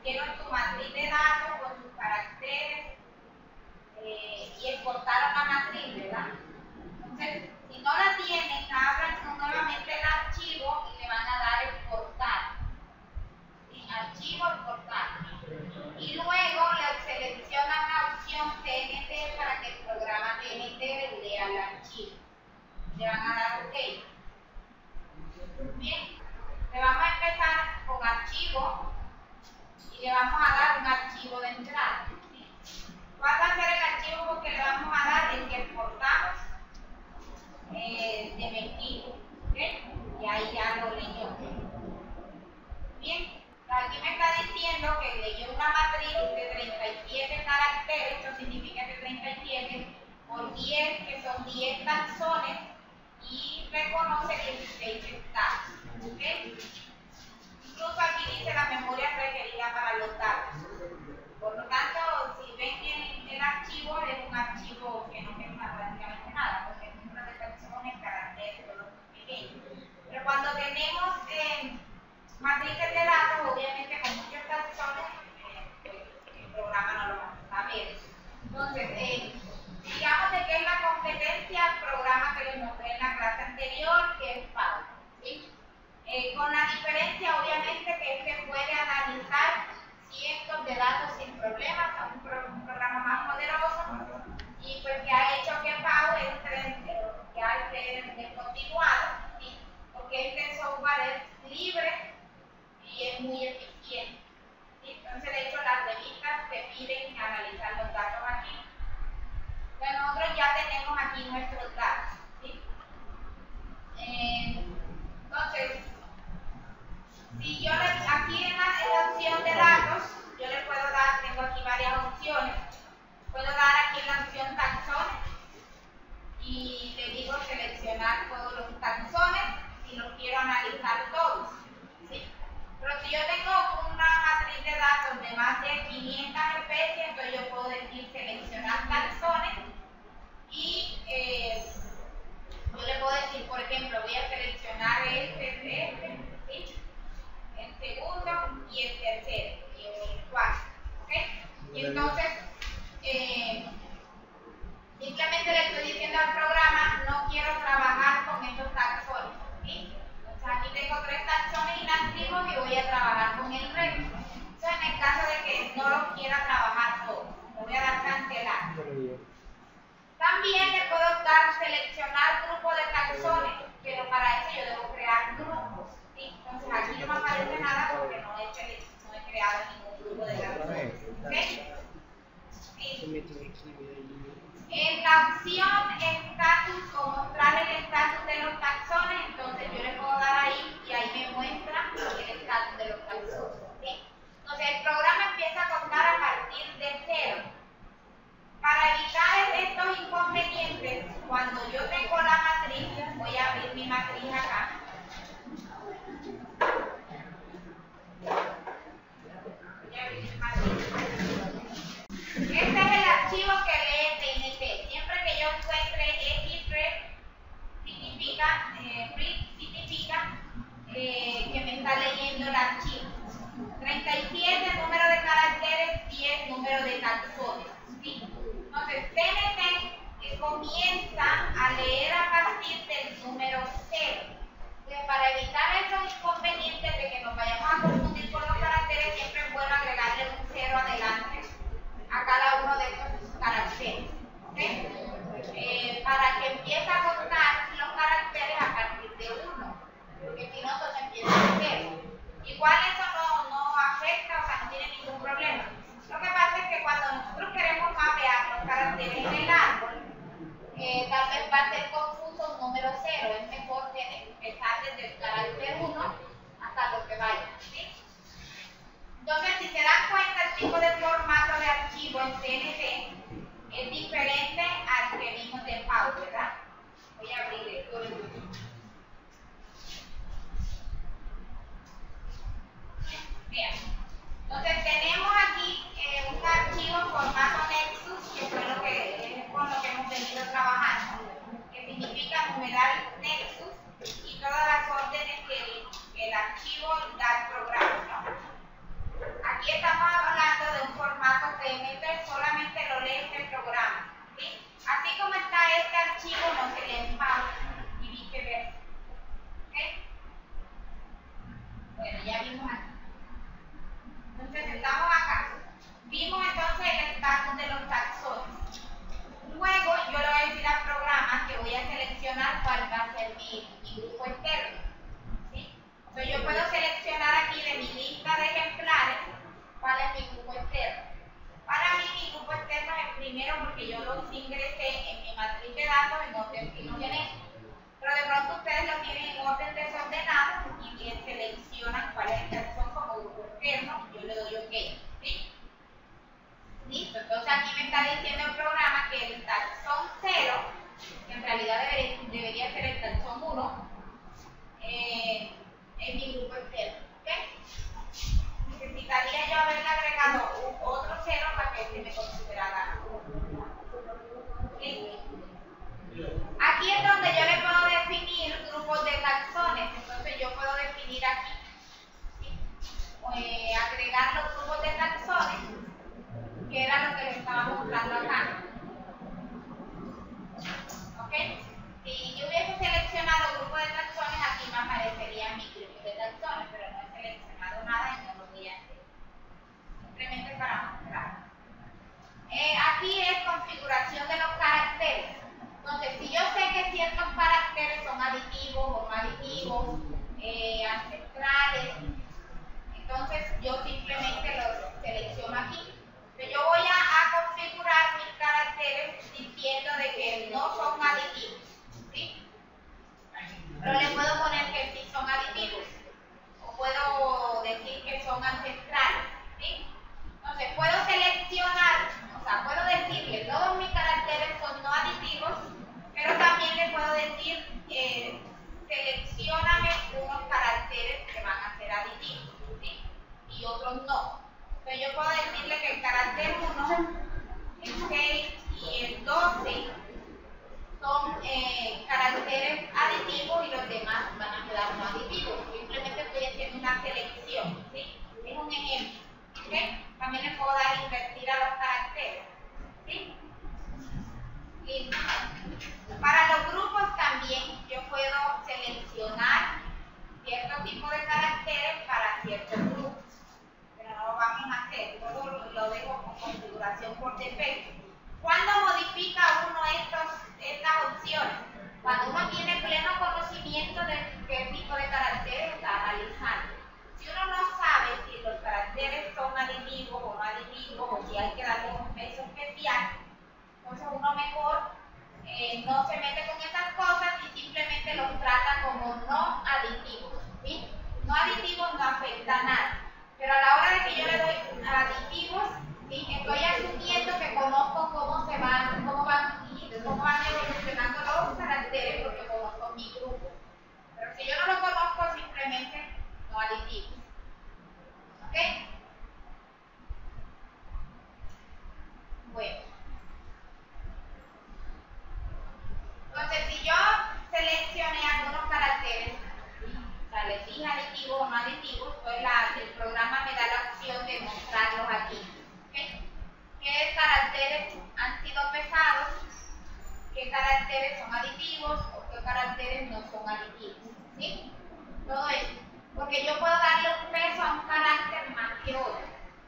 pusieron tu matriz de datos con sus caracteres y exportaron la matriz, ¿verdad? Entonces, si no la tienen, abran nuevamente el archivo y le van a dar exportar. ¿Sí? Archivo, exportar. Y luego le seleccionan la opción TNT para que el programa TNT le lea el archivo. Le van a dar OK. Bien, le vamos a empezar con archivo y le vamos a dar un archivo de entrada. ¿Cuál va a ser el archivo porque le vamos a dar el que exportamos de mi equipo? ¿Okay? Y ahí ya lo leyó. Bien, aquí me está diciendo que leyó una matriz de 37 caracteres, eso significa que 37 por 10, que son 10 taxones, y reconoce 16 estados. ¿Okay? Incluso aquí dice la memoria requerida para los datos. Por lo tanto, si ven el archivo, es un archivo que no pesa prácticamente nada, porque el número de taxones, caracteres, todo lo pequeño. Pero cuando tenemos matrices de datos, obviamente con muchos taxones, el programa no lo va a saber. Entonces, digamos de que es la competencia al programa que les mostré en la clase anterior, que es PAU. ¿Sí? Con la diferencia, obviamente, que este puede analizar cientos de datos sin problemas, es un programa más poderoso, y pues que ha hecho que PAU entre ya descontinuado, ¿sí? Porque este software es libre y es muy eficiente. ¿Sí? Entonces, de hecho, las revistas te piden analizar los datos aquí. Entonces, nosotros ya tenemos aquí nuestros datos. ¿Sí? Entonces, si yo aquí en la opción de datos, yo le puedo dar, tengo aquí varias opciones. Puedo dar aquí en la opción taxones y le digo seleccionar todos los taxones y los quiero analizar todos. ¿Sí? Pero si yo tengo una matriz de datos de más de 500 especies, entonces yo puedo decir seleccionar taxones y yo le puedo decir, por ejemplo, voy a seleccionar ¿sí? El segundo y el tercero y el cuarto. ¿Okay? Y entonces, simplemente le estoy diciendo al programa, no quiero trabajar con estos taxones. ¿Sí? Entonces, aquí tengo 3 taxones inactivos y voy a trabajar con el resto. Entonces, en el caso de que no los quiera trabajar todos, le voy a dar cancelar. También le puedo dar seleccionar grupo de taxones, pero para eso yo debo crear grupos. ¿Sí? Entonces aquí no me aparece nada porque no he creado ningún grupo de taxones. ¿Okay? Sí. En la opción estatus o mostrar el estatus de los taxones, entonces yo le puedo dar ahí y ahí me muestra el estatus de los taxones. ¿Sí? Entonces el programa empieza a contar a partir de 0. Para evitar estos inconvenientes, cuando yo tengo la matriz, voy a abrir mi matriz acá. Voy a abrir mi matriz. Este es el archivo que lee TNT. Siempre que yo encuentre XREF, significa que me está leyendo el archivo. 37, número de caracteres, 10, número de taxones. ¿Sí? Entonces, TNT comienza a leer a partir del número 0. Entonces, para evitar esos inconvenientes de que nos vayamos a confundir con los caracteres, siempre es bueno agregarle un 0 adelante a cada uno de estos caracteres. ¿Okay? Para que empiece a contar los caracteres a partir de 1. Porque si no, entonces empieza de 0. Igual eso no afecta, o sea, no tiene ningún problema. Lo que pasa es que cuando nosotros queremos mapear los caracteres en el árbol, tal vez va a ser confuso un número 0. Es mejor empezar desde el carácter 1 hasta lo que vaya. ¿Sí? Entonces, si se dan cuenta, el tipo de formato de archivo en TNT es diferente al que vimos de PAU, ¿verdad? Voy a abrir esto. Bien. Entonces, tenemos aquí un archivo en formato Nexus, que fue con lo que hemos venido trabajando, que significa numeral Nexus y todas las órdenes que el archivo da al programa, ¿no? Aquí estamos a mi grupo de taxones, pero no he seleccionado nada y no lo voy a hacer. Simplemente para mostrar. Aquí es configuración de los caracteres. Entonces, si yo sé que ciertos caracteres son aditivos o no aditivos, ancestrales, entonces yo simplemente los selecciono aquí. Pero yo voy a configurar mis caracteres diciendo de que no son aditivos, ¿sí? Pero le puedo poner que sí son aditivos, o puedo decir que son ancestrales, ¿sí? Entonces puedo seleccionar, o sea, puedo decirle todos mis caracteres son no aditivos, pero también le puedo decir seleccióname unos caracteres que van a ser aditivos, ¿sí? Y otros no. Entonces yo puedo decirle que el carácter 1, el 6 y el 12 son caracteres aditivos y los demás van a quedar no aditivos. Simplemente estoy haciendo una selección, ¿sí? Es un ejemplo, ¿okay? También le puedo dar invertir a los caracteres, ¿sí? Listo. Para los grupos también yo puedo seleccionar cierto tipo de caracteres para ciertos grupos, pero no lo vamos a hacer, todo lo dejo con configuración por defecto. ¿Cuándo modifica uno estas opciones? Cuando uno tiene pleno conocimiento de qué tipo de caracteres está analizando. Si uno no sabe si los caracteres son aditivos o no aditivos, o si hay que darle un peso especial, entonces uno mejor no se mete con esas cosas y simplemente los trata como no aditivos, ¿sí? No aditivos no afecta nada, pero a la hora de que yo le doy aditivos, ¿sí? Estoy asumiendo que conozco cómo van evolucionando los caracteres porque conozco mi grupo. Pero si yo no lo conozco, simplemente no aditivos. ¿Ok? Bueno. Entonces, si yo seleccioné algunos caracteres, o sea, les dije aditivos o no aditivos, pues el programa me da la opción de mostrarlos aquí. ¿Okay? ¿Qué caracteres han sido pesados? ¿Qué caracteres son aditivos o qué caracteres no son aditivos? ¿Sí? Todo eso. Porque yo puedo darle un peso a un carácter más que otro.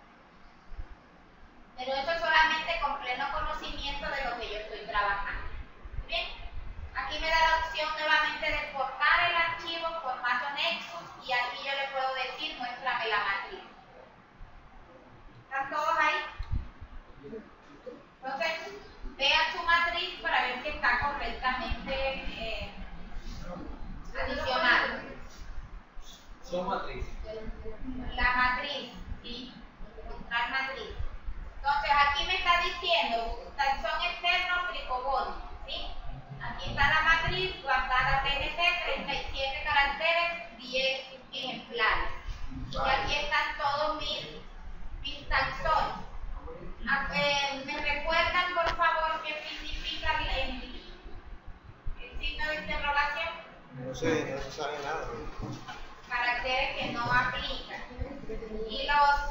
Pero eso es solamente con pleno conocimiento de lo que yo estoy trabajando. ¿Bien? Aquí me da la opción nuevamente de exportar el archivo en formato Nexus y aquí yo le puedo decir muéstrame la matriz. ¿Están todos ahí? Entonces, vean su matriz para ver si está correctamente adicionada. Son matrices. La matriz, ¿sí? Mostrar matriz. Entonces, aquí me está diciendo taxón externo Fricoboni, ¿sí? Aquí está la matriz, guardada PNC, 37 caracteres, 10 ejemplares. Y aquí están todos mis taxones. ¿Me recuerdan, por favor, qué significa el signo de interrogación? No sé, no se sabe nada. Caracteres que no aplican. Y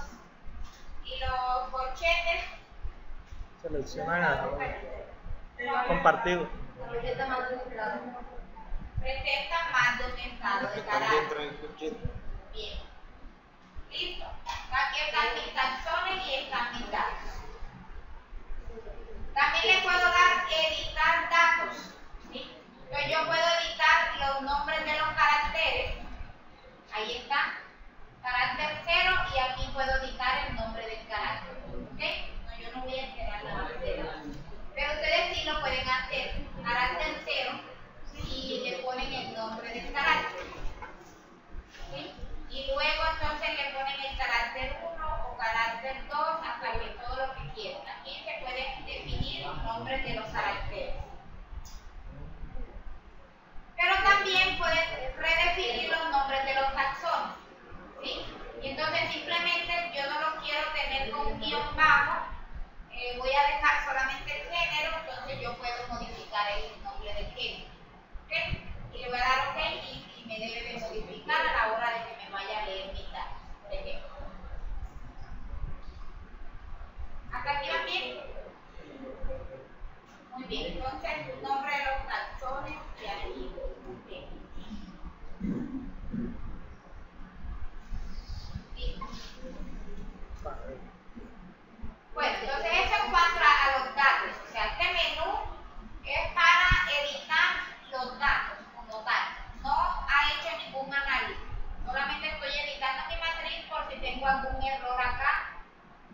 los corchetes. Selecciona nada. Compartido. Presentan más de un estado de carácter. Bien. Listo. Aquí están mis taxones y están mis datos. También le puedo dar editar datos. ¿Sí? Entonces yo puedo editar los nombres de los caracteres. Ahí está. Carácter 0 y aquí puedo editar el nombre del carácter. ¿Ok? No, yo no voy a esperar nada más de nada. Pero ustedes sí lo pueden hacer. Carácter 0 y le ponen el nombre del carácter. ¿Sí? Y luego entonces le ponen el carácter 1 o carácter 2 hasta que todo lo que quieran. Aquí se pueden definir los nombres de los caracteres.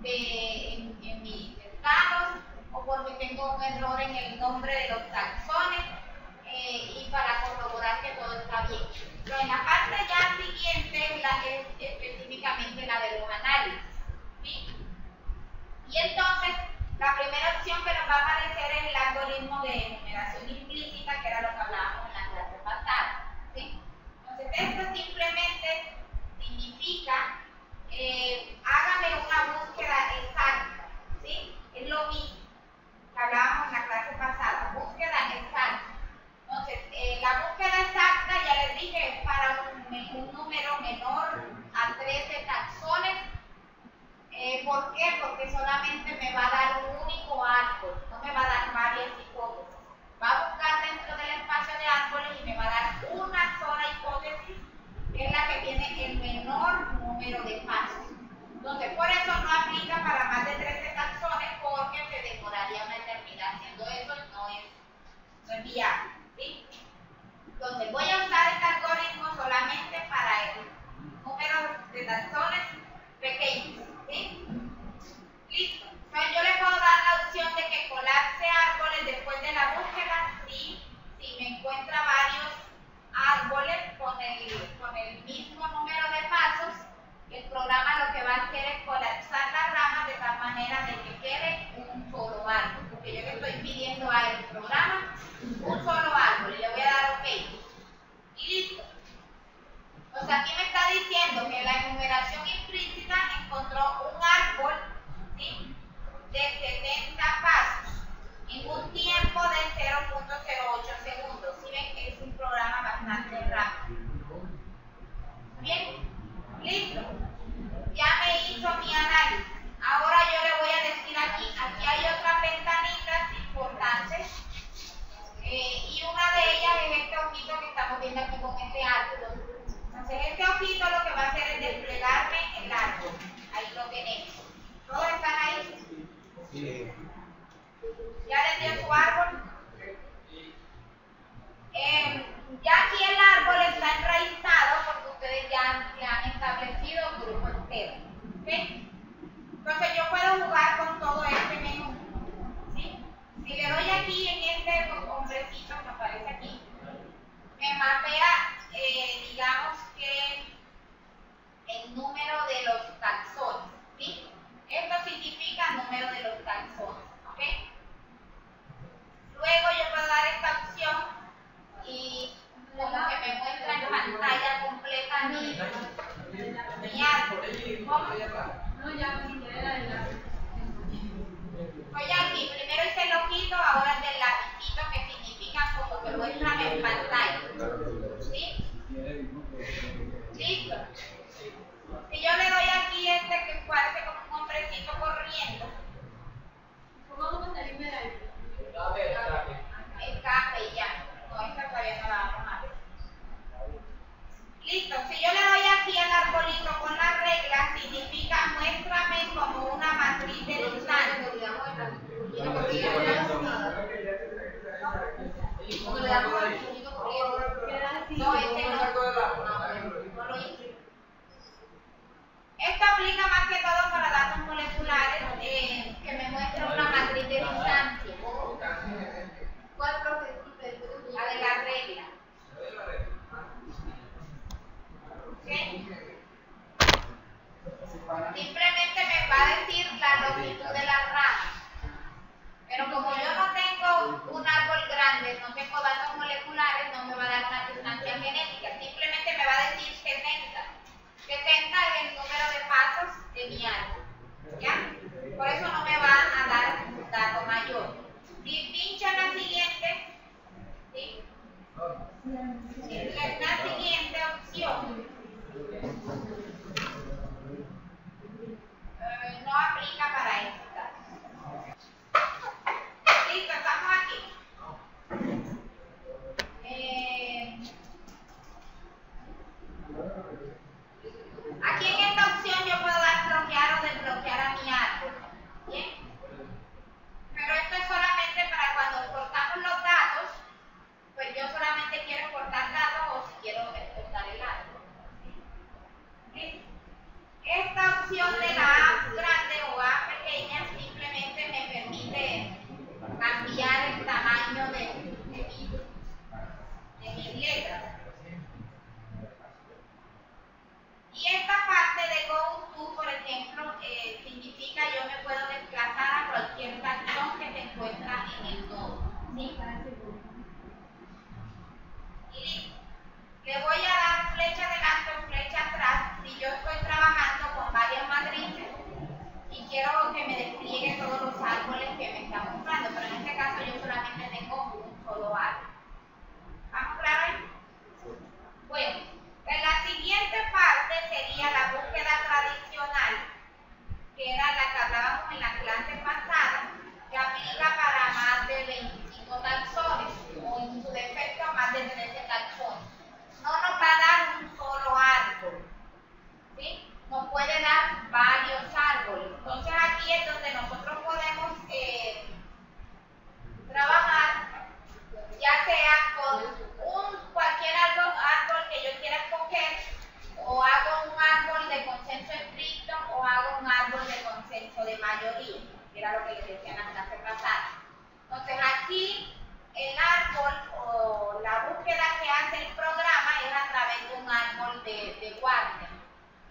en mis estados, o porque tengo un error en el nombre de los taxones, y para corroborar que todo está bien. Pero en la parte ya siguiente es específicamente la de los análisis, ¿sí? Y entonces, la primera opción que nos va a aparecer es el algoritmo de enumeración implícita, que era lo que hablábamos en la clase pasada, ¿sí? Entonces, esto simplemente significa, hágame una búsqueda exacta, ¿sí? Es lo mismo que hablábamos en la clase pasada, búsqueda exacta. Entonces, la búsqueda exacta, ya les dije, es para un número menor a 13 taxones. ¿Por qué? Porque solamente me va a dar un único árbol, no me va a dar varias hipótesis. Va a buscar dentro del espacio de árboles y me va a dar una sola hipótesis, que es la que tiene el menor número de pasos. Entonces, por eso no aplica para más de 13 taxones, porque se demoraría una eternidad haciendo eso y no es viable, ¿sí? Entonces, voy a usar este algoritmo solamente para el número de taxones pequeños, ¿sí? Listo. Entonces, yo le puedo dar la opción de que colapse árboles después de la búsqueda si me encuentra varios árboles con el mismo número de pasos. El programa lo que va a hacer es colapsar las ramas de tal manera de que quede un solo árbol, porque yo le estoy pidiendo al programa un solo árbol y le voy a dar OK. Y listo. O sea, aquí me está diciendo que la enumeración implícita encontró un árbol, ¿sí?, de 70 pasos en un tiempo de 0.08 segundos. ¿Sí ven que es un programa bastante rápido? Bien, listo. Ya me hizo mi análisis. Ahora yo le voy a decir aquí hay otras ventanitas importantes. Y una de ellas es este ojito que estamos viendo aquí con este árbol. Entonces este ojito lo que va a hacer es desplegarme el árbol. Ahí lo tenemos. ¿Todos están ahí? Sí. ¿Ya les dio su árbol? Ya aquí el árbol está enraizado porque ustedes ya le han establecido un grupo entero. ¿Sí? Entonces yo puedo jugar con todo este menú. ¿Sí? Si le doy aquí en este hombrecito que aparece aquí, me mapea, digamos que el número de los taxones. ¿Sí? Esto significa número de los taxones. ¿Ok? Luego yo puedo dar esta opción y como que me muestra en pantalla completa mi árbol. ¿Cómo? No, ya pues ya aquí, primero hice el ojito, ahora el del lapicito, que significa como que muéstrame en pantalla. ¿Sí? ¿Listo? Si yo le doy aquí este que parece como un hombrecito corriendo, ¿cómo salirme de ahí? Escape y ya. No, esta todavía no la vamos a ver. Listo. Si yo le doy aquí al arbolito con la regla, significa muéstrame como una matriz de distancia. No, este no lo hice. Esto aplica más que todo para datos moleculares, que me muestra una matriz de distancia. ¿Cuál profesor? La de la regla. ¿Okay? Simplemente me va a decir la longitud de las ramas. Pero como yo no tengo un árbol grande, no tengo datos moleculares, no me va a dar una distancia genética. Simplemente me va a decir 70. 70 es el número de pasos de mi árbol. ¿Ya? Por eso no me va a dar un dato mayor. Si pincho en la siguiente, ¿sí? En la siguiente opción, no aplica para este caso. Listo, estamos aquí. Aquí en esta opción yo puedo dar bloquear o desbloquear a mi árbol. ¿Bien? Pero esto es solamente para cuando exportamos los datos, pues yo solamente quiero exportar datos o si quiero exportar el árbol. ¿Sí? Esta opción de la A grande o A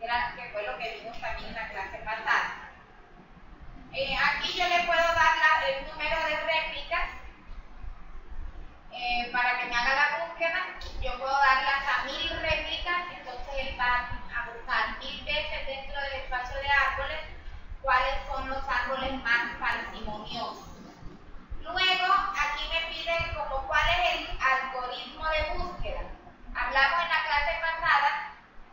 que fue lo que vimos también en la clase pasada. Aquí yo le puedo dar el número de réplicas para que me haga la búsqueda. Yo puedo darle hasta 1000 réplicas, entonces él va a buscar 1000 veces dentro del espacio de árboles cuáles son los árboles más parsimoniosos. Luego, aquí me piden como cuál es el algoritmo de búsqueda. Hablamos en la clase pasada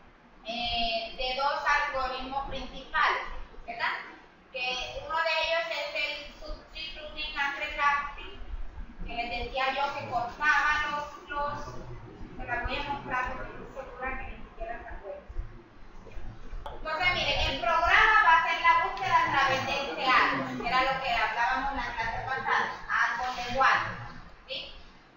de dos algoritmos principales, ¿verdad? Que uno de ellos es el subtree pruning and regrafting, que les decía yo que cortaba se las voy a mostrar porque estoy segura que ni siquiera se acuerdan. Entonces, miren, el programa va a hacer la búsqueda a través de este árbol, que era lo que hablábamos en la clase pasada, árbol de Walden, ¿sí?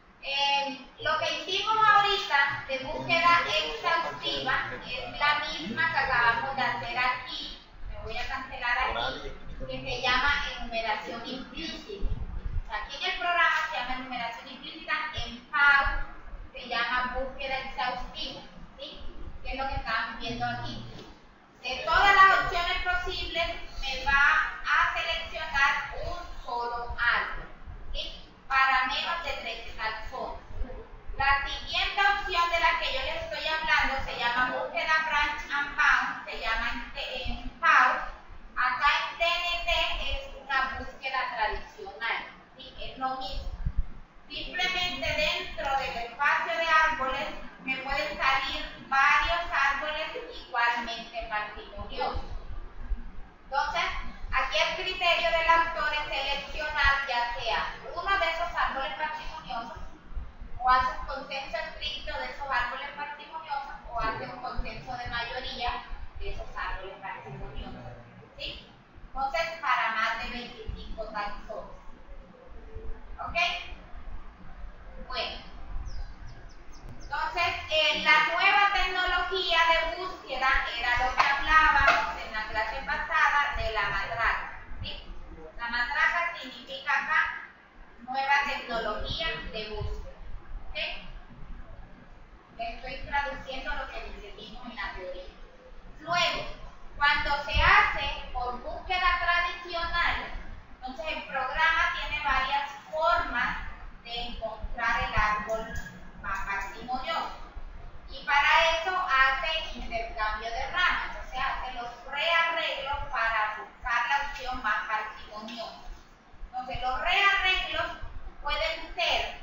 Lo que hicimos ahorita de búsqueda exhaustiva es la misma que acabamos de hacer aquí. Me voy a cancelar aquí, que se llama enumeración implícita. Aquí en el programa se llama enumeración implícita, en PAU se llama búsqueda exhaustiva, ¿sí? Que es lo que estamos viendo aquí. De todas las opciones posibles, me va a seleccionar un solo árbol, ¿sí? Para menos de 3 taxones. La siguiente opción de la que yo les estoy hablando se llama búsqueda branch and bound, se llama en PAU. Acá en TNT es una búsqueda tradicional, ¿sí? Es lo mismo. Simplemente dentro del espacio de árboles me pueden salir varios árboles igualmente parsimoniosos. Entonces, aquí el criterio del autor es seleccionar ya sea uno de esos árboles parsimoniosos, o hace un consenso estricto de esos árboles parsimoniosos, o hace un consenso de mayoría de esos árboles parsimoniosos, ¿sí? Entonces, para más de 25 taxones. ¿Ok? Bueno. Entonces, la nueva tecnología de búsqueda era lo que hablábamos en la clase pasada de la matraca, ¿sí? La matraca significa acá nueva tecnología de búsqueda, ¿sí? Estoy traduciendo lo que vimos en la teoría. Luego, cuando se hace por búsqueda tradicional, entonces el programa tiene varias formas de encontrar el árbol más parsimonioso. Y para eso hace intercambio de ramas, o sea, hace los rearreglos para buscar la opción más parsimoniosa. Entonces, los rearreglos pueden ser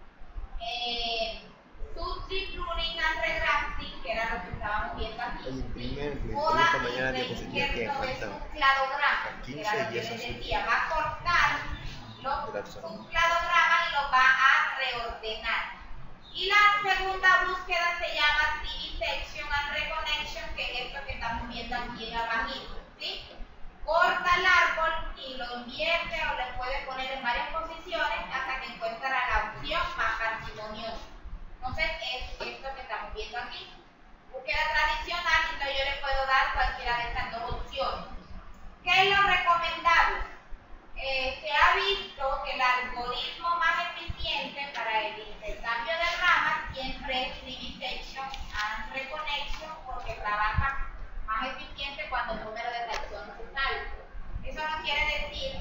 subtree pruning and regrafting, que era lo que estábamos viendo aquí, o la reinjerto de subcladograma, que era lo que les decía, va a cortar los subcladogramas y los va a reordenar. Y la segunda búsqueda se llama vivisection and reconnection, que es esto que estamos viendo aquí en abajito, ¿sí? Corta el árbol y lo invierte o le puede poner en varias posiciones hasta que encuentra la opción más parsimoniosa. Entonces es esto que estamos viendo aquí. Búsqueda tradicional, entonces yo le puedo dar cualquiera de estas dos opciones. ¿Qué es lo recomendable? Se ha visto que el algoritmo más eficiente para el intercambio de ramas siempre es vivisection and reconnection, porque trabaja más eficiente cuando el número de taxones es alto. Eso no quiere decir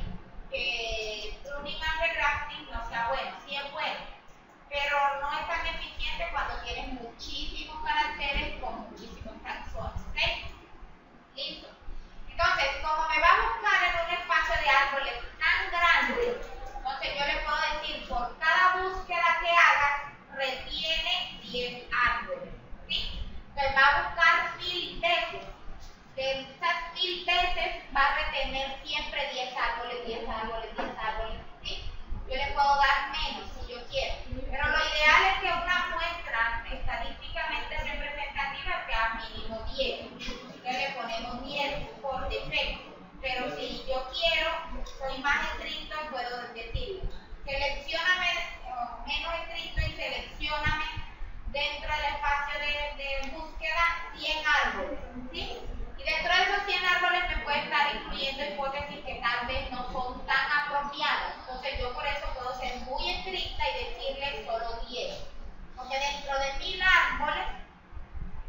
que pruning and regrafting no sea bueno, sí es bueno, pero no es tan eficiente cuando tienes muchísimos caracteres con muchísimos taxones, ¿ok? Listo. Entonces, como me va a buscar en un espacio de árboles tan grande, entonces yo le puedo decir, por cada búsqueda que haga, retiene 10 árboles, ¿sí? Entonces va a buscar 1000 veces. De esas 1000 veces va a retener siempre 10 árboles, 10 árboles, 10 árboles, ¿sí? Yo le puedo dar menos si yo quiero, pero lo ideal es que una muestra estadísticamente representativa sea mínimo 10. Entonces le ponemos 10 por defecto, pero si yo quiero, soy más estricto, puedo decir, seleccióname, menos estricto, y seleccióname dentro del espacio de búsqueda 100 árboles, ¿sí? Y dentro de esos 100 árboles me puede estar incluyendo hipótesis que tal vez no son tan apropiadas. Entonces yo por eso puedo ser muy estricta y decirle solo 10. Porque dentro de 1000 árboles, pues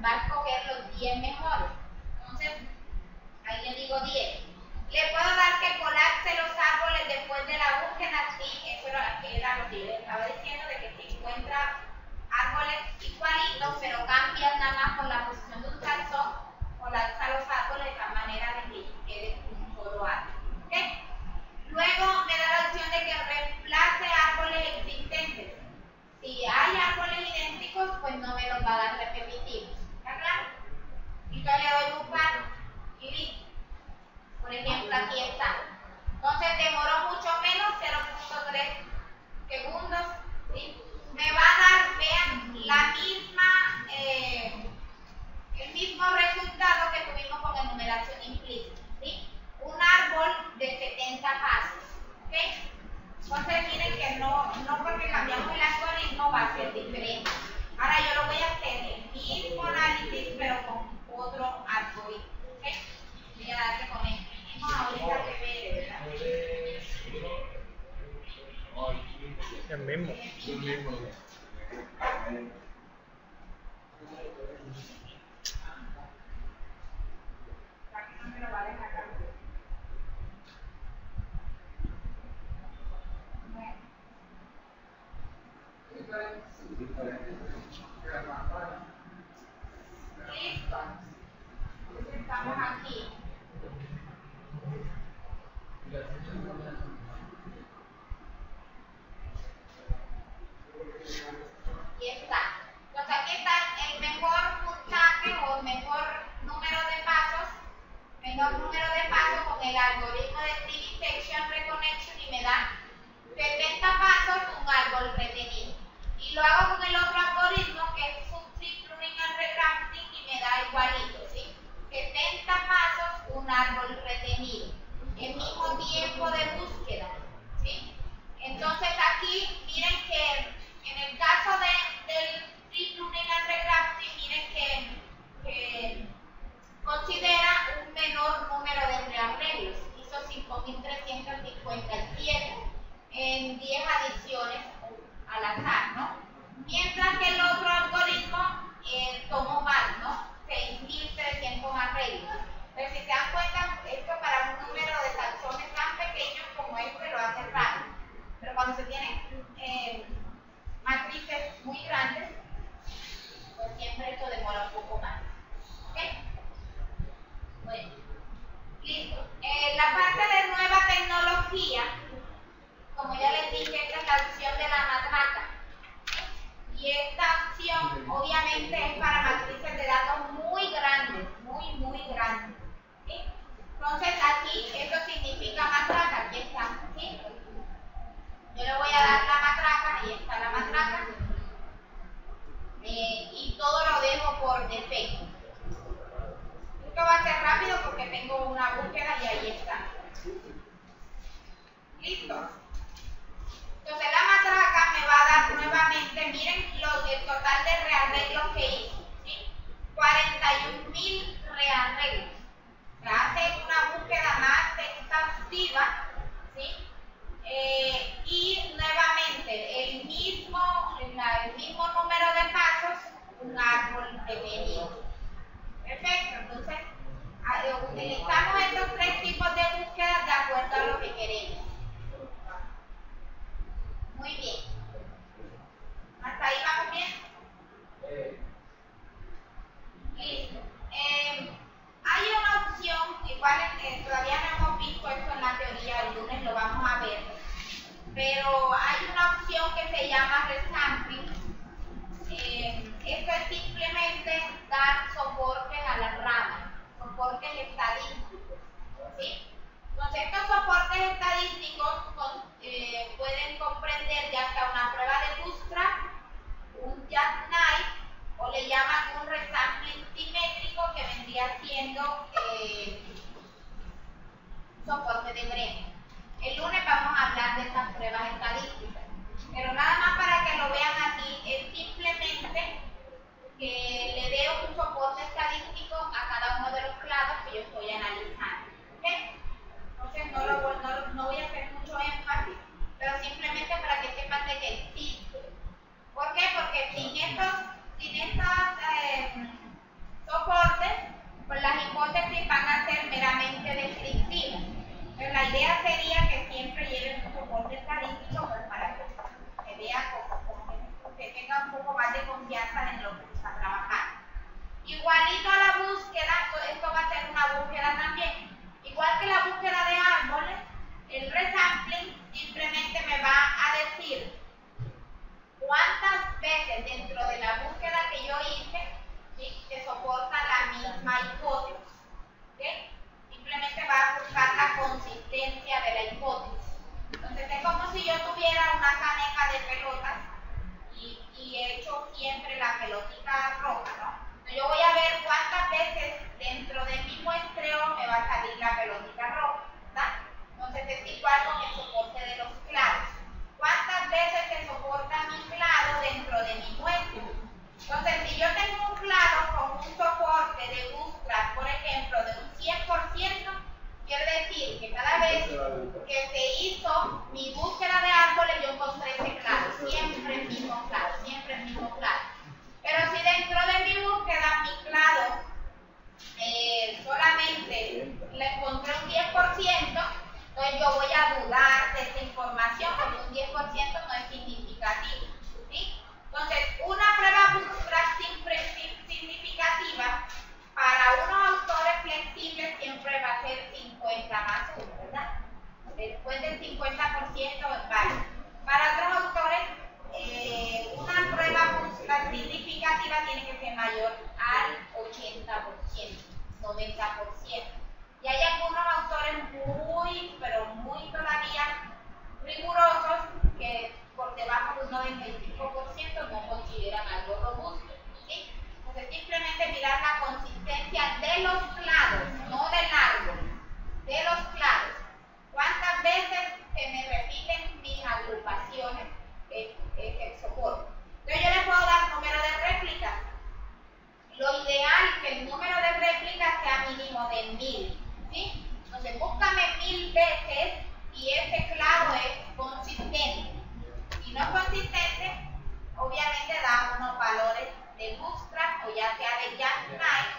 va a escoger los 10 mejores. Entonces, ahí le digo 10. Le puedo dar que colapse los árboles después de la búsqueda, sí, eso era lo que yo le estaba diciendo, de que si encuentra árboles igualitos, pero cambian nada más por la posición de un calzón, colapsa los árboles de tal manera de que quede un solo árbol. ¿Okay? Luego me da la opción de que reemplace árboles existentes. Si hay árboles idénticos, pues no me los va a dar repetitivos. ¿Está claro? Y yo le doy buscar y listo. Por ejemplo, aquí está. Entonces demoró mucho menos, 0.3 segundos. ¿Sí? Me va a dar, vean, la misma, el mismo resultado que tuvimos con enumeración implícita. ¿Sí? Un árbol de 70 pasos. ¿Okay? Entonces miren que no porque cambiamos el algoritmo va a ser diferente. Ahora yo lo voy a hacer el mismo análisis pero con otro algoritmo. ¿Okay? Voy a darle con el mismo ahorita que ve, ¿verdad? El mismo. Aquí no me lo va a dejar cambiar. Listo. Entonces estamos aquí. Aquí está. Entonces aquí está el mejor puntaje o el mejor número de pasos, con el algoritmo de Tree Detection Reconnection y me da 70 pasos, un árbol retenido. Y lo hago con el otro algoritmo que es Subtree Pruning and Regrafting y me da igualito, ¿sí? 70 pasos, un árbol retenido. El mismo tiempo de búsqueda, ¿sí? Entonces aquí, miren que en el caso del Tree Pruning and Regrafting, miren que considera un menor número de rearreglos. Hizo 5.357 en 10 adiciones al azar, ¿no? Mientras que el otro algoritmo tomó más, ¿no? 6.300 arreglos. Pero si se dan cuenta, esto para un número de taxones tan pequeños como este lo hace rápido. Pero cuando se tienen matrices muy grandes, pues siempre esto demora un poco más. ¿Ok? Bueno, listo. La parte de nueva tecnología, como ya les dije, esta es la opción de la matraca. Y esta opción obviamente es para matrices de datos muy grandes, muy grandes. ¿Sí? Entonces aquí eso significa matraca, aquí está. ¿Sí? Yo le voy a dar la matraca, ahí está la matraca. Y todo lo dejo por defecto. Esto va a ser rápido porque tengo una búsqueda y ahí está. ¿Listo? Entonces la matraca me va a dar nuevamente, miren el total de rearreglos que hizo, ¿sí? 41.000 rearreglos. Se hace una búsqueda más exhaustiva, ¿sí? Y nuevamente el mismo número de pasos, un árbol definido. Perfecto, entonces utilizamos estos tres tipos de búsquedas de acuerdo a lo que queremos. Muy bien. ¿Hasta ahí vamos bien? Listo. Hay una opción, igual todavía no hemos visto esto en la teoría, el lunes lo vamos a ver, pero hay una opción que se llama resampling. Esto es simplemente dar soportes a las ramas, soportes estadísticos, ¿sí? Entonces estos soportes estadísticos pueden comprender ya sea una prueba de bootstrap, un jackknife o le llaman un resampling simétrico que vendría siendo soporte de Brenner. El lunes vamos a hablar de estas pruebas estadísticas, pero nada más para que lo vean aquí, es simplemente que le dé un soporte estadístico a cada uno de los clados que yo estoy analizando. ¿Okay? Entonces no voy a hacer mucho énfasis, pero simplemente para que sepan de que existe. ¿Por qué? Porque sin estas entonces sí van a ser meramente descriptivas. Pero la idea sería que siempre lleven un soporte estadístico pues, para que se vea como que tenga un poco más de confianza en lo que se está trabajando. Igualito a la búsqueda, esto va a ser una búsqueda también. Igual que la búsqueda de árboles, el resampling simplemente me va a decir cuántas veces dentro de la búsqueda que yo hice, ¿sí?, se soporta la misma hipótesis. ¿Okay? Simplemente va a buscar la consistencia de la hipótesis. Entonces es como si yo tuviera una caneca de pelotas y he hecho siempre la pelotita roja, ¿no? Entonces yo voy a ver cuántas veces dentro de mi muestreo me va a salir la pelotita roja, ¿verdad? Entonces es igual con el soporte de los clados. ¿Cuántas veces se soporta mi clado dentro de mi muestreo? Entonces, si yo tengo un clado con un soporte de bootstrap, por ejemplo, de un 100%, quiere decir que cada vez que se hizo mi búsqueda de árboles, yo encontré ese clado, siempre el mismo clado, siempre el mismo clado. Pero si dentro de mi búsqueda, mi clado solamente le encontré un 10%, entonces yo voy a dudar de esa información, porque un 10% no es significativo, ¿sí? Entonces, una prueba bootstrap significativa para unos autores flexibles siempre va a ser 50 más 1, ¿verdad? Después del 50% vale. Para otros autores, una prueba bootstrap significativa tiene que ser mayor al 80%, 90%. Y hay algunos autores pero muy todavía rigurosos que por debajo de un 95% no consideran algo robusto, ¿sí? Entonces simplemente mirar la consistencia de los clados, no del árbol, de los clados. ¿Cuántas veces se me repiten mis agrupaciones el soporte? Entonces yo le puedo dar número de réplicas. Lo ideal es que el número de réplicas sea mínimo de 1000, ¿sí? Entonces búscame 1000 veces y ese clado es consistente. Si no es consistente, obviamente da unos valores de bootstrap o ya sea de jackknife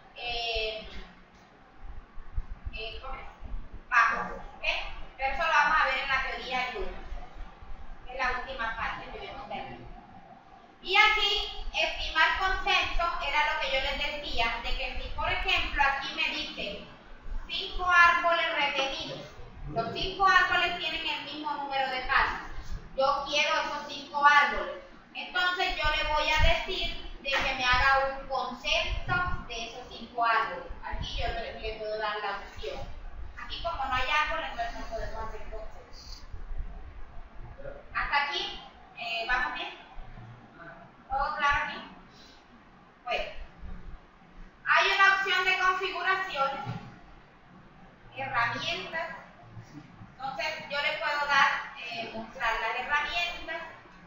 bajos, ¿ok? Pero eso lo vamos a ver en la teoría del lunes, que es la última parte que vemos de aquí. Y aquí, estimar consenso era lo que yo les decía, de que si por ejemplo aquí me dicen 5 árboles retenidos, los 5 árboles tienen el mismo número de pasos, yo quiero esos 5 árboles, entonces yo le voy a decir de que me haga un consenso de esos 5 árboles. Aquí yo le puedo dar la opción. Aquí como no hay árboles, entonces no podemos hacer consenso. Hasta aquí, ¿vamos bien? ¿Todo claro aquí? Bueno, hay una opción de configuraciones, herramientas. Entonces yo le puedo dar, mostrar las herramientas.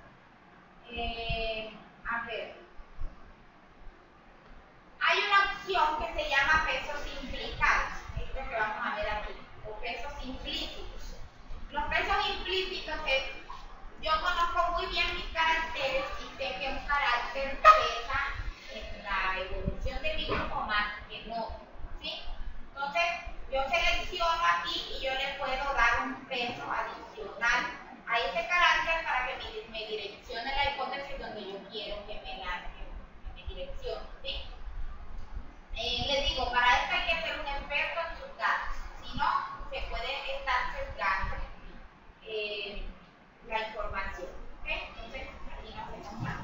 A ver, hay una opción que se llama pesos implicados, esto que vamos a ver aquí, o pesos implícitos. Los pesos implícitos es, yo conozco muy bien mis caracteres y sé que un carácter pesa en la evolución de mi grupo más que no, ¿sí? Entonces, yo selecciono aquí y yo le puedo dar un peso adicional a ese carácter para que me direccione la hipótesis donde yo quiero que me direccione, ¿sí? Le digo, para esto hay que ser un experto en sus datos, si no, se puede estar sesgando la información, ¿ok? Entonces, aquí no hacemos nada.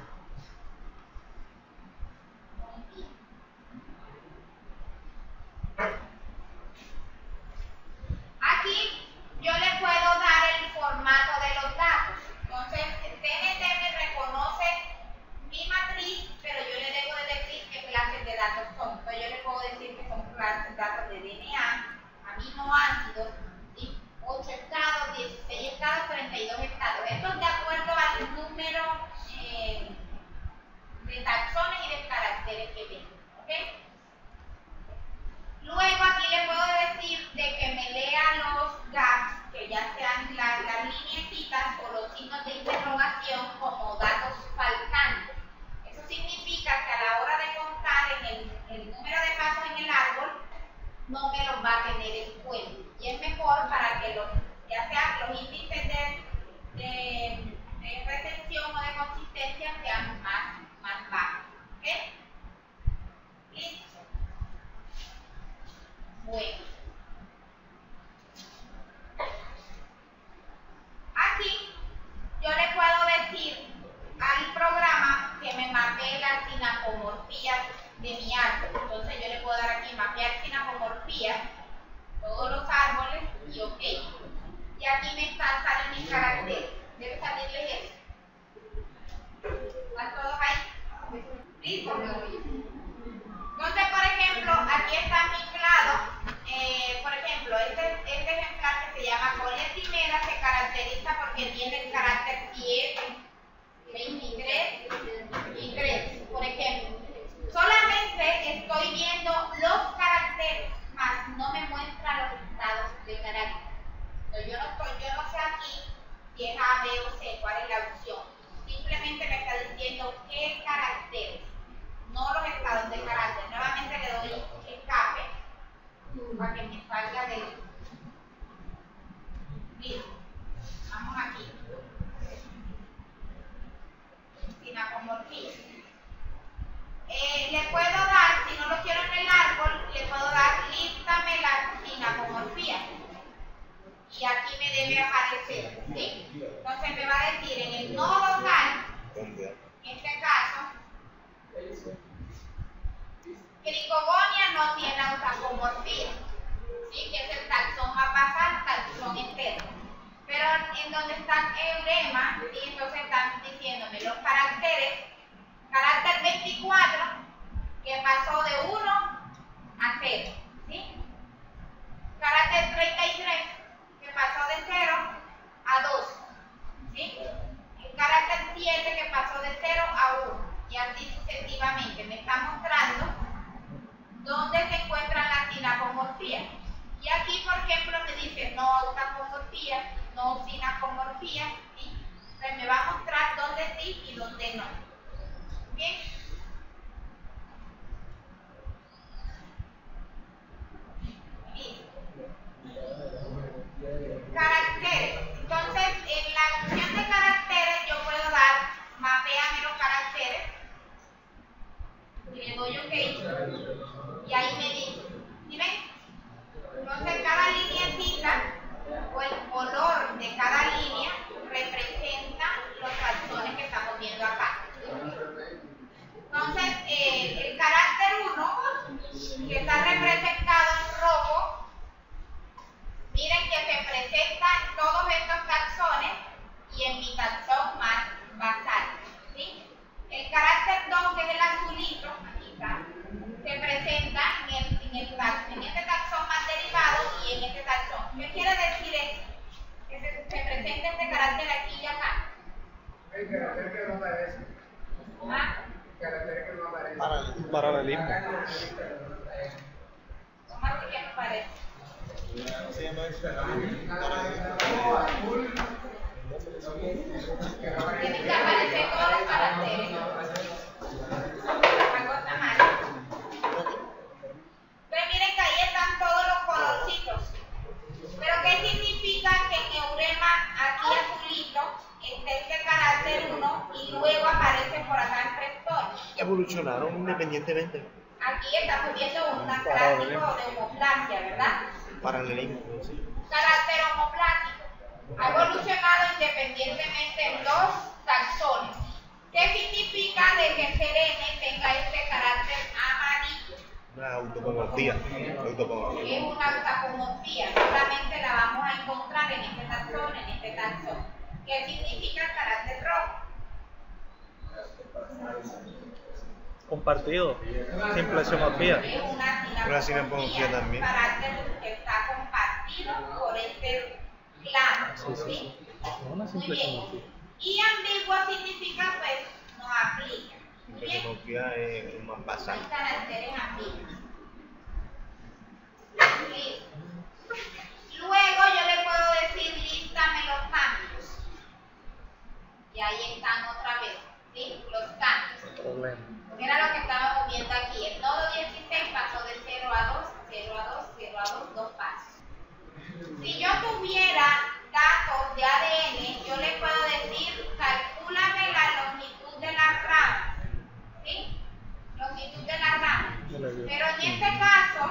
Muy bien. Aquí yo le puedo dar el formato de los datos. Entonces, TNT me reconoce mi matriz, pero yo le debo de decir qué clases de datos son. Entonces, yo le puedo decir que son clases de datos de DNA, aminoácidos, ¿sí? 8 estados, 16 estados, 32 estados. Esto es de acuerdo al número de taxones y de caracteres que tengo, ¿ok? Luego aquí le puedo decir de que me lea los gaps, que ya sean las lineecitas o los signos de interrogación como datos faltantes. Eso significa que a la hora de contar en el número de pasos en el árbol, no me los va a tener en cuenta. Y es mejor para que ya sean los índices de retención o de consistencia sean más bajos. ¿Ok? ¿Listo? Bueno. Aquí yo le puedo decir al programa que me mapee la sinapomorfía de mi árbol. Entonces yo le puedo dar aquí mapear sinapomorfía, todos los árboles y OK. Y aquí salen mis caracteres. Debe salirles eso. ¿Están todos ahí? ¿Listo? Entonces, por ejemplo, aquí está mezclado. Por ejemplo, este ejemplar que se llama coletimera se caracteriza porque tiene el carácter 7, 23 y 3, por ejemplo. Solamente estoy viendo los caracteres, más no me muestra los estados de carácter. Entonces, yo no sé aquí si es A, B o C, cuál es la opción. Simplemente me está diciendo qué caracteres, no los estados de carácter. Nuevamente le doy escape para que me salga de... Listo. Vamos aquí. Sinapomorfía. Le puedo dar, si no lo quiero en el árbol, le puedo dar lístame la sinapomorfía. Y aquí me debe aparecer, ¿sí? Entonces me va a decir en el nodo local, en este caso, Cricogonia no tiene autapomorfía, ¿sí? Que es el taxón más basal, taxón entero. Pero en donde está Eurema, ¿sí? Entonces están diciéndome los caracteres, carácter 24, que pasó de 1 a 0, ¿sí? Carácter 33, que pasó de 0 a 2, ¿sí? El carácter 7, que pasó de 0 a 1, y así sucesivamente. Me está mostrando dónde se encuentran las sinapomorfías. Y aquí, por ejemplo, me dice no autapomorfía, no sinapomorfía, ¿sí? Entonces me va a mostrar dónde sí y dónde no. ¿Bien? Listo. Caracteres. Entonces, en la opción de caracteres yo puedo dar, mapéame los caracteres. Y le doy OK. Y ahí me dice, ¿sí ven? Entonces, cada lineecita o el color de cada línea representa los taxones que estamos viendo acá. Entonces, el carácter 1, que está representado en rojo, miren que se presenta en todos estos taxones y en mi taxón más basal, ¿sí? El carácter 2, que es el azulito, aquí está, se presenta en este taxón más derivado y en este taxón. ¿Qué quiere decir eso? Que se presenta este carácter aquí y acá. El carácter que no aparece. ¿Ah? El carácter que no aparece. Paralelismo. ¿Cómo así que no aparece? Se llama eso. Tienen que aparecer todos los caracteres. Algo está mal. Pero miren que ahí están todos los colorcitos. Pero ¿qué significa que en Eurema, aquí azulito, esté este carácter 1 y luego aparece por acá en Prestol? Evolucionaron independientemente. Aquí estamos viendo un gráfico de homoplasia, ¿verdad? Paralelismo, sí. Carácter homoplásico. Ha evolucionado independientemente en dos taxones. ¿Qué significa de que Serene tenga este carácter amarillo? Una autopomorfía. Es una autapomorfía, solamente la vamos a encontrar en este taxón, ¿Qué significa el carácter rojo? Compartido. Simplesomorfía. Es una Una sinapomorfía también. Un carácter que está compartido por este plano. ¿Sí? Una Muy bien. simplesomorfía. Y ambiguo significa, pues, no aplica. Muy bien. Autopomorfía es más Hay basal. caracteres ambiguos. Listo. Luego yo le puedo decir, lístame los cambios. Y ahí están otra vez, ¿sí? Los cambios. Problema. Era lo que estábamos viendo aquí. El nodo 16 pasó de 0 a 2, 0 a 2, 0 este caso,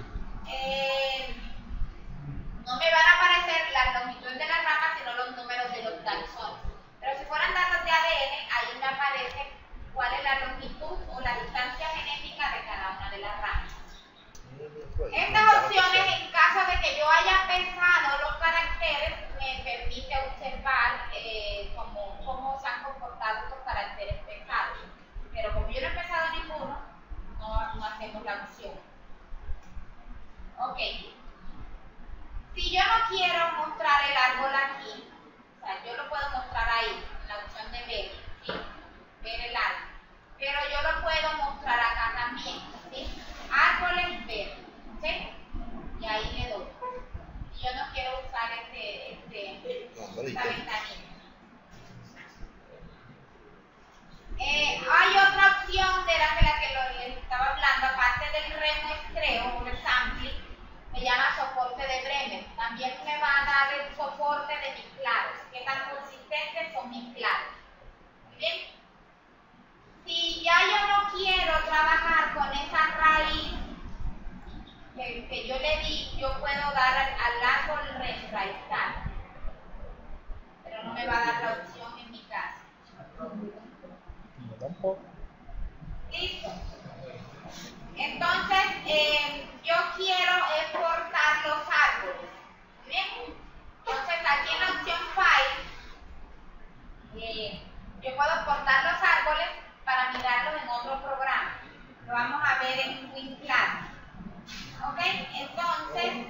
no me van a aparecer las longitudes de las ramas, sino los números de los taxones. Pero si fueran datos de ADN, ahí me aparece cuál es la longitud o la distancia genética de cada una de las ramas. Estas opciones, en caso de que yo haya pesado los caracteres, me permite observar cómo se han comportado estos caracteres pesados. Pero como yo no he pesado ninguno, no hacemos la opción. Ok. Si yo no quiero mostrar el árbol aquí, o sea, yo lo puedo mostrar ahí, en la opción de ver, ¿sí? Ver el árbol. Pero yo lo puedo mostrar acá también, ¿sí? Árboles ver, ¿sí? Y ahí le doy. Y yo no quiero usar esta ventanilla. Hay otra opción de la que les estaba hablando, aparte del remuestreo o el sampling, me llama soporte de Bremer. También me va a dar el soporte de mis claros, qué tan consistentes son mis claros. ¿Muy bien? Si ya yo no quiero trabajar con esa raíz que yo le di, yo puedo dar al árbol retraizar, pero no me va a dar la opción en mi caso. Tampoco. Listo. Entonces, yo quiero exportar los árboles. ¿Bien? Entonces, aquí en la opción File, yo puedo exportar los árboles para mirarlos en otro programa. Lo vamos a ver en WinClass. ¿Ok? Entonces,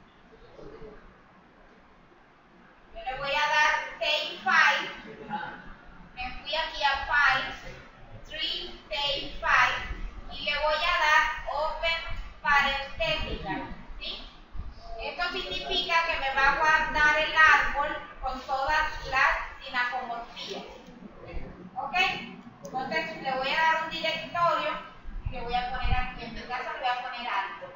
yo le voy a dar Save File. Me fui aquí a File, Tree Save File, y le voy a dar Open Parenthetical, ¿sí? Esto significa que me va a guardar el árbol con todas las sinapomorfías. ¿Ok? Entonces le voy a dar un directorio y le voy a poner aquí, en mi caso le voy a poner árbol.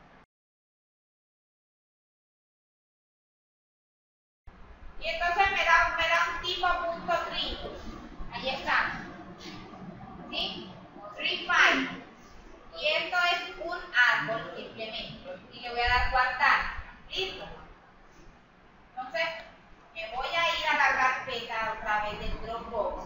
Y entonces me da un tipo .tree. Ahí está. ¿Sí? Tree file. Y esto es un árbol simplemente. Y le voy a dar guardar. ¿Listo? Entonces, me voy a ir a la carpeta otra vez del Dropbox.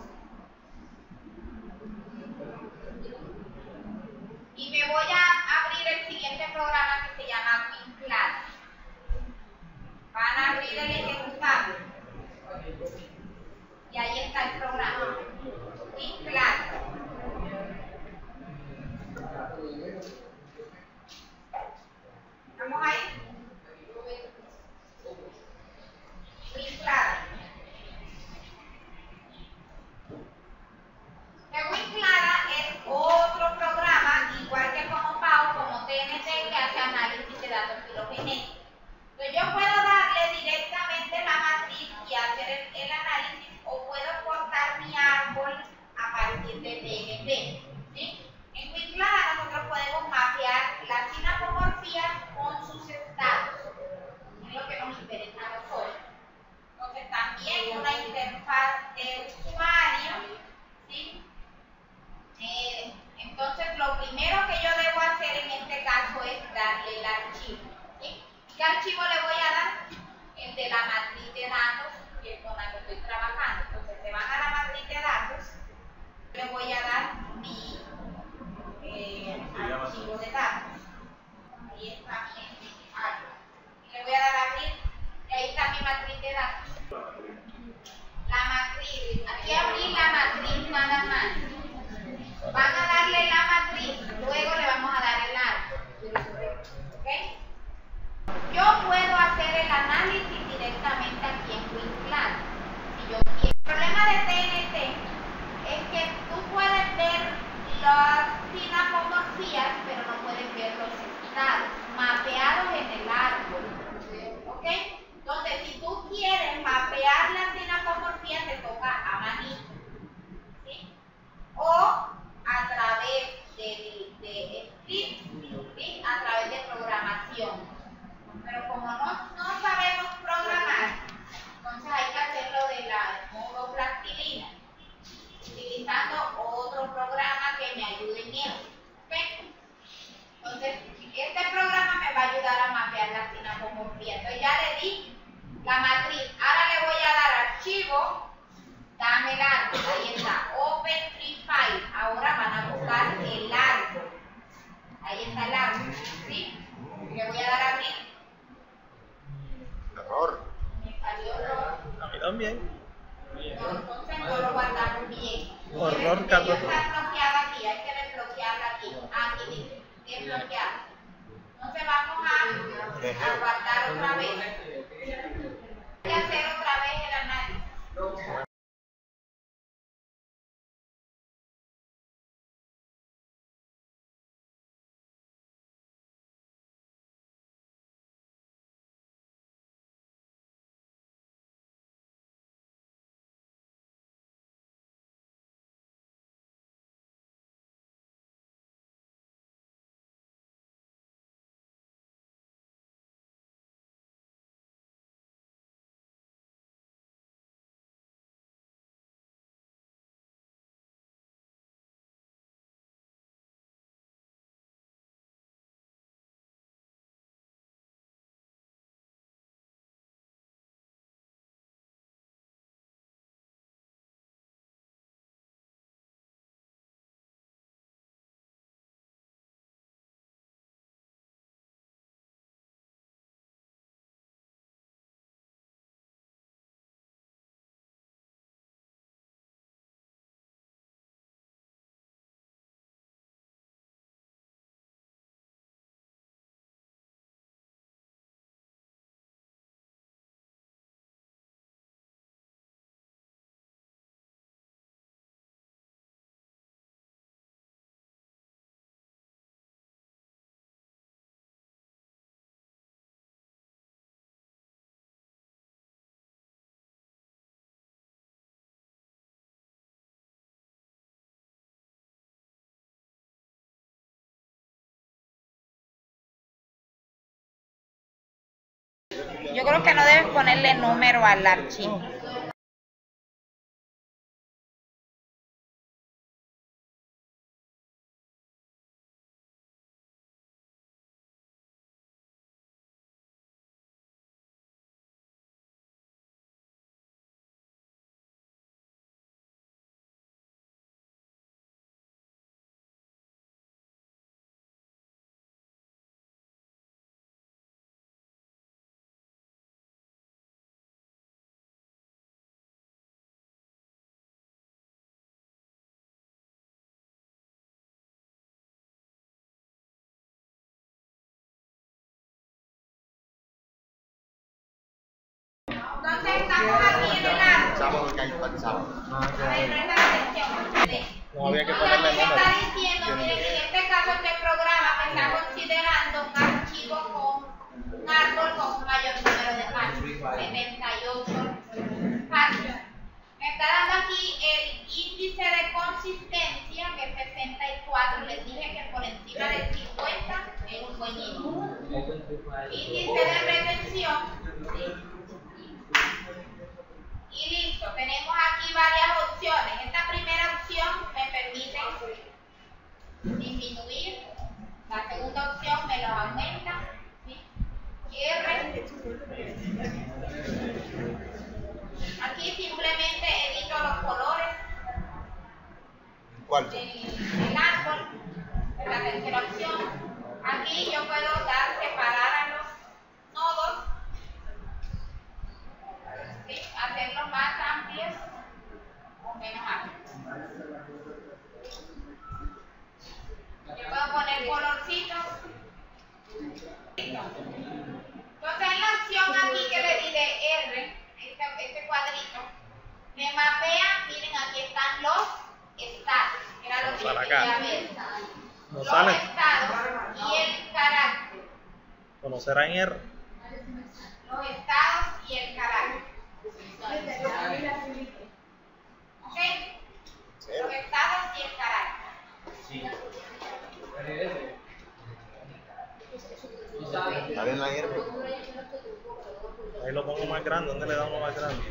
Y me voy a abrir el siguiente programa que se llama WinClass. Van a abrir el ejecutable. Y ahí está el programa. WinClass. ¿Estamos ahí? WinClass. El WinClass es otro programa, igual que como PAO, como TNT, que hace análisis de datos filogenéticos. Entonces yo puedo darle directamente la matriz y hacer el análisis, o puedo cortar mi árbol a partir de TNT. ¿Sí? En WinClass nosotros podemos mapear las sinapomorfías con sus estados. Es lo que nos interesa a nosotros. Entonces también una interfaz de usuario. ¿Sí? Entonces lo primero que yo debo hacer en este caso es darle el archivo. ¿Sí? ¿Qué archivo le voy a dar? El de la matriz de datos, que es con la que estoy trabajando. Entonces se van a la matriz de datos, le voy a dar mi archivo de datos. Ahí está mi árbol. Y le voy a dar a abrir, y ahí está mi matriz de datos. La matriz, aquí abrí la matriz nada más. Van a darle la matriz, luego le vamos a dar el árbol. ¿Ok? Yo puedo Este programa me va a ayudar a mapear la sinapomorfía. Entonces ya le di la matriz. Ahora le voy a dar archivo, dame el árbol. Ahí está, Open Tree File. Ahora van a buscar el árbol. Ahí está el árbol. ¿Sí? Le voy a dar a abrir. Error. Me salió error. A mí también. No, entonces no lo guardamos bien. Horror, Está Carlos. bloqueada aquí, hay que desbloquearla aquí. Aquí dice, desbloquear. Entonces vamos a guardar otra vez. Hay que hacer otra vez el análisis. Yo creo que no debes ponerle número al archivo. Entonces estamos aquí en el árbol. Sábado que hay para el sábado. A ver, presta atención. Sí. No había que Y ponerle aquí me número. está diciendo, miren, en este caso este programa me está considerando un archivo con un árbol con un mayor número de páginas, 78 páginas. Me está dando aquí el índice de consistencia, que es 64. Les dije que por encima del 50 es un buen índice. Índice de retención. ¿Sí? Y listo, tenemos aquí varias opciones. Esta primera opción me permite disminuir, la segunda opción me los aumenta, ¿sí? R. Aquí simplemente edito los colores ¿Cuál? del árbol, es la tercera opción. Aquí yo puedo dar separar a los nodos, ¿sí? Hacerlos más amplios o menos amplios. Yo puedo poner colorcitos. Entonces en la opción aquí que le di de R, este cuadrito, me mapea, miren aquí están los estados, que era lo que yo quería ver. No Los sale. estados y el carácter. Conocerá en R. Los estados y el carácter. ¿Ok? Los estados y el carácter. ¿Está bien la hierba? Ahí lo pongo más grande. ¿Dónde le da uno más grande?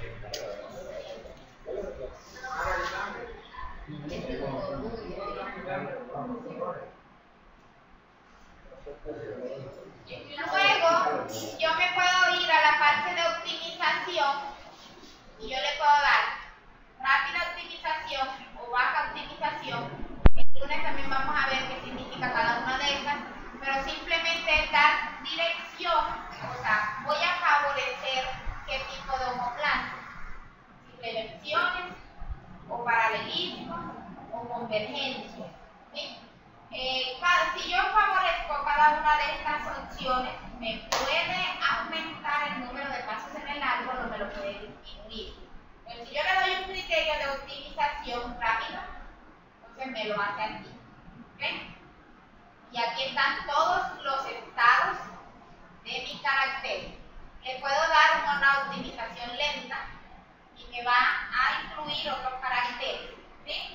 Luego, yo me puedo ir a la parte de optimización y yo le puedo dar rápida optimización o baja optimización. El lunes también vamos a ver qué significa cada una de esas, pero simplemente es dar dirección, o sea, voy a favorecer qué tipo de homoplanos, si reversiones o paralelismos o convergencias. ¿Sí? Si yo favorezco cada una de estas opciones, me puede aumentar el número de pasos en el árbol o me lo puede disminuir. Pero si yo le doy un criterio de optimización rápido, entonces me lo hace aquí. ¿Okay? Y aquí están todos los estados de mi carácter. Le puedo dar una optimización lenta y me va a incluir otros caracteres. ¿Sí?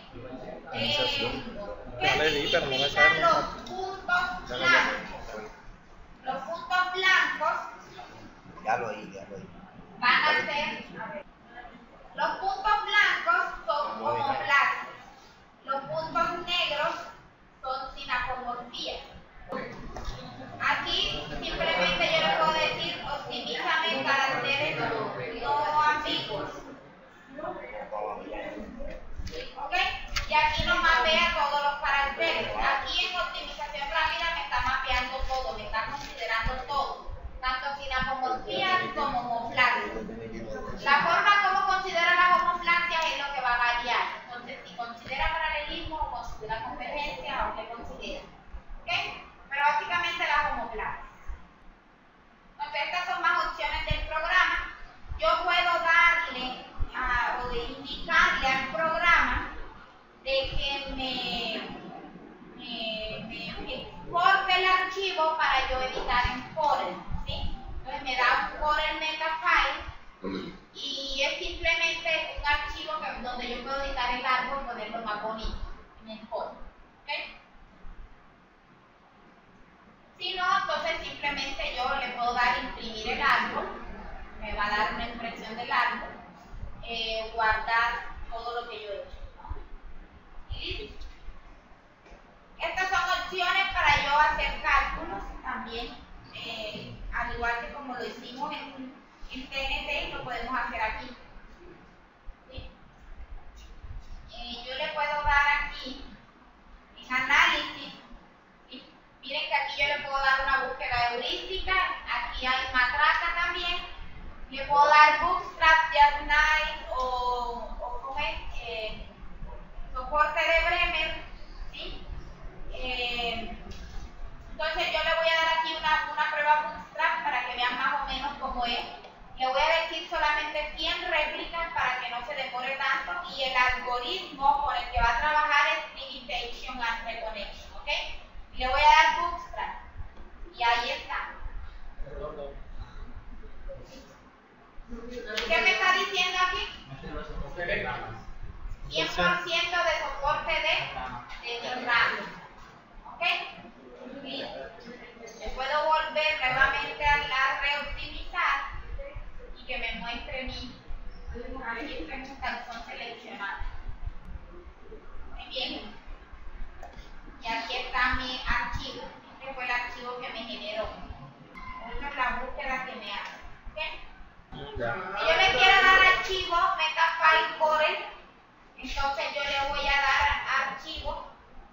¿Qué significan los puntos blancos? Los puntos blancos Ya lo oí. van a ser, los puntos blancos son homoplasmas, los puntos negros son sinapomorfías. Aquí simplemente yo le puedo decir optimízame caracteres no ambiguos. ¿Ok? Y aquí nos mapea todos los caracteres. Aquí en optimización rápida me está mapeando todo, me está considerando todo, tanto sinapomorfías como homoplasmas. La forma como considera las homoplasmas es lo que va a variar. Entonces, si considera paralelismo o considera convergencia o qué considera. ¿Ok? Pero básicamente las homoplasmas. Entonces, estas son más opciones del programa. Yo puedo darle o de indicarle al programa de que me exporte el archivo para yo editar en Corel, ¿sí? Entonces me da un Corel Metafile y es simplemente un archivo donde yo puedo editar el árbol y ponerlo más bonito en el Corel. ¿Okay? Si no, entonces simplemente yo le puedo dar imprimir el árbol, me va a dar una impresión del árbol, guardar todo lo que yo he hecho. ¿Listo? Estas son opciones para yo hacer cálculos también, al igual que como lo hicimos en TNT, lo podemos hacer aquí. ¿Sí? Yo le puedo dar aquí en análisis. ¿Sí? Miren que aquí yo le puedo dar una búsqueda heurística, aquí hay matraca también. Le puedo dar Bootstrap, Jackknife o ¿cómo es? Soporte de Bremer, ¿sí? Entonces yo le voy a dar aquí una prueba Bootstrap para que vean más o menos cómo es. Le voy a decir solamente 100 réplicas para que no se demore tanto y el algoritmo con el que va a trabajar es Limitation and Reconnection, ¿ok? Y le voy a dar Bootstrap y ahí está. ¿Qué me está diciendo aquí? 100% de soporte de mi RAM. ¿Ok? Le puedo volver nuevamente a reoptimizar y que me muestre mi calzón seleccionado. Muy bien. Y aquí está mi archivo. Este fue el archivo que me generó. Esta es la búsqueda que me hace. ¿Ok? Si yo le quiero dar archivo, Metafile Corel, entonces yo le voy a dar archivo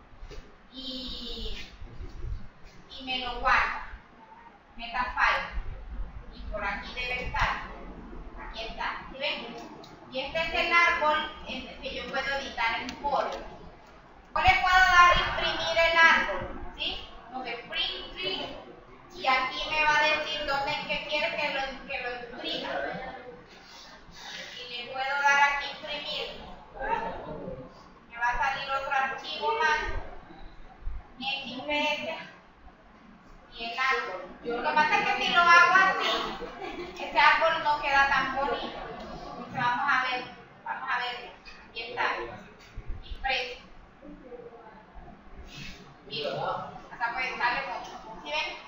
y me lo guarda. Metafile. Y por aquí debe estar. Aquí está. ¿Sí ven? Y este es el árbol que yo puedo editar en Corel. Yo le puedo dar imprimir el árbol. ¿Sí? Entonces, print tree. Y aquí me va a decir dónde es que quiere que lo imprima. Y le puedo dar aquí imprimir. Me va a salir otro archivo más. XPS. Y el árbol. Lo que pasa es que si lo hago así, ese árbol no queda tan bonito. Entonces vamos a ver. Aquí está. Impreso. Listo. Acá puede sale mucho. ¿Sí ven?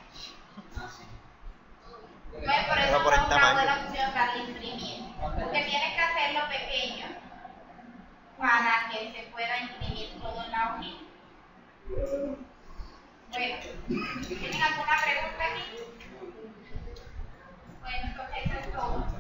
Entonces, por eso Por el es una tamaño. buena opción darle imprimir. Porque tienes que hacerlo pequeño para que se pueda imprimir todo en la hojita. Bueno, ¿tienen alguna pregunta aquí? Bueno, entonces eso es todo.